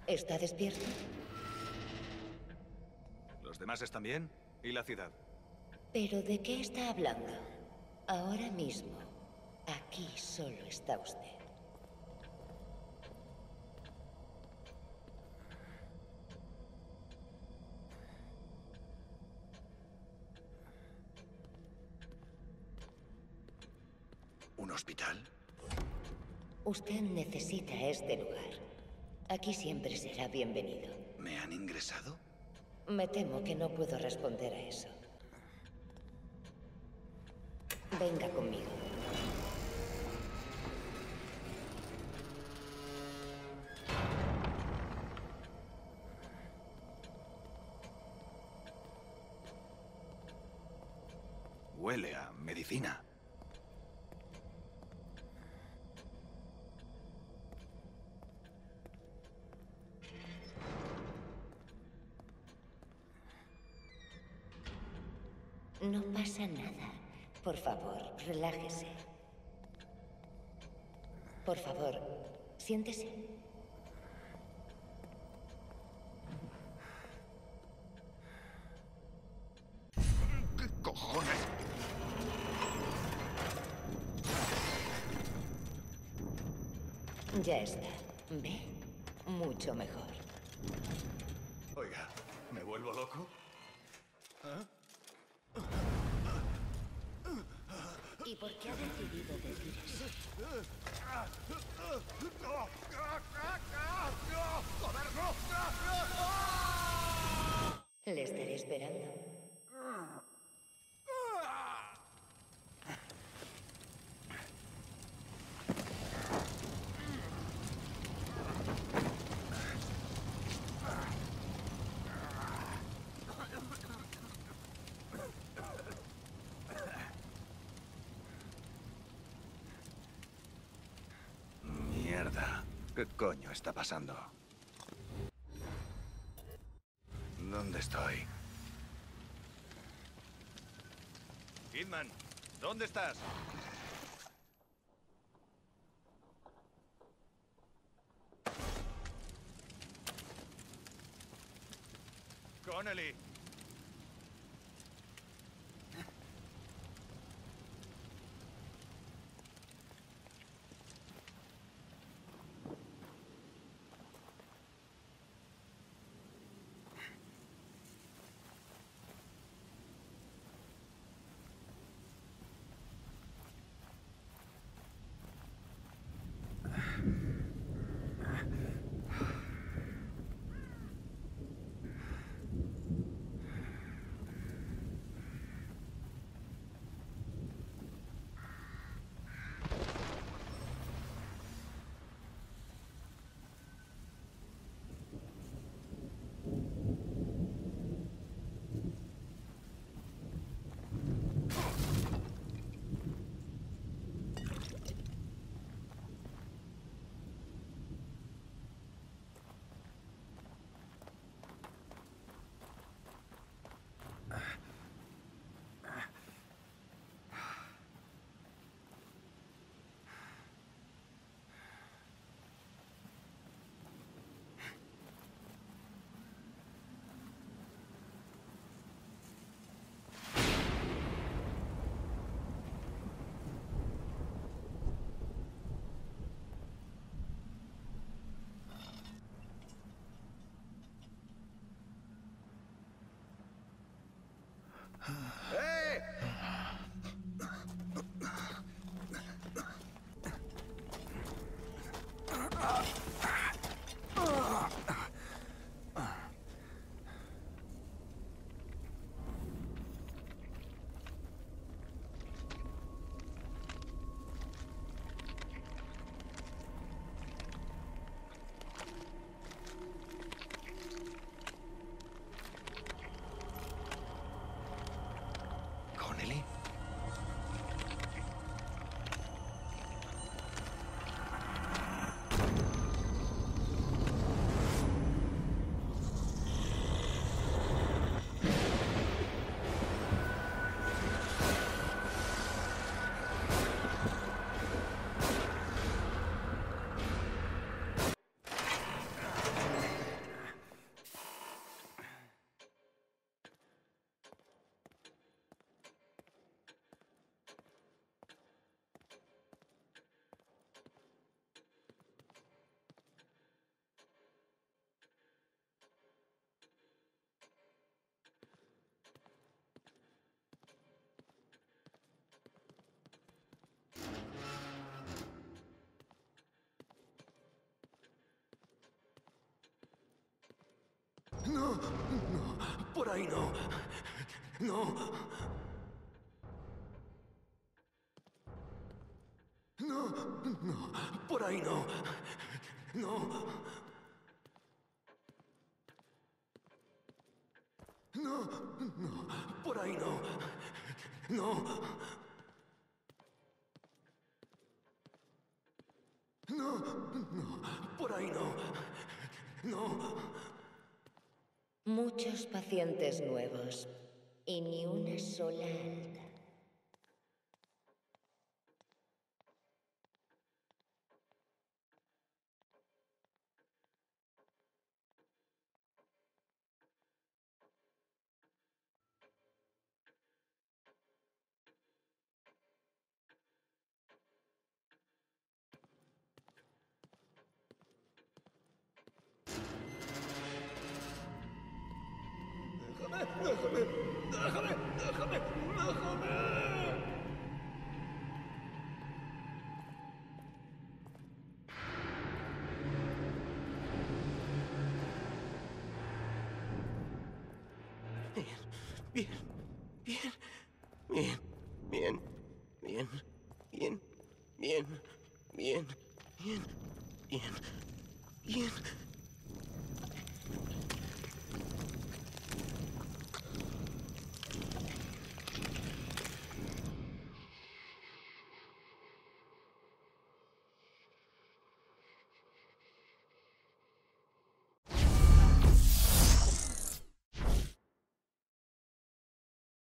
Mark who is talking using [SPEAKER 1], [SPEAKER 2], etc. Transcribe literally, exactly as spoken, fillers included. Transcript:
[SPEAKER 1] ¿Está despierto?
[SPEAKER 2] ¿Los demás están bien? ¿Y la ciudad?
[SPEAKER 1] ¿Pero de qué está hablando? Ahora mismo, aquí solo está usted.
[SPEAKER 3] ¿Un hospital?
[SPEAKER 1] Usted necesita este lugar. Aquí siempre será bienvenido.
[SPEAKER 3] ¿Me han ingresado?
[SPEAKER 1] Me temo que no puedo responder a eso. Venga conmigo.
[SPEAKER 2] Huele a medicina.
[SPEAKER 1] No pasa nada. Por favor, relájese. Por favor, siéntese.
[SPEAKER 3] ¿Qué cojones?
[SPEAKER 1] Ya está. ¿Ve? Mucho mejor.
[SPEAKER 3] Oiga, ¿me vuelvo loco?
[SPEAKER 1] ¿Y por qué ha decidido decir eso? Le estaré esperando.
[SPEAKER 2] Mierda. ¿Qué coño está pasando? ¿Dónde estoy? Kidman, ¿dónde estás? Connelly.
[SPEAKER 4] no, por ahí no. No. No, no, por ahí no. No. No, no, por ahí no. No. No, no, por ahí no. No.
[SPEAKER 1] Muchos pacientes nuevos y ni una sola alta.
[SPEAKER 4] Déjame, déjame, déjame, déjame. Bien, bien, bien, bien.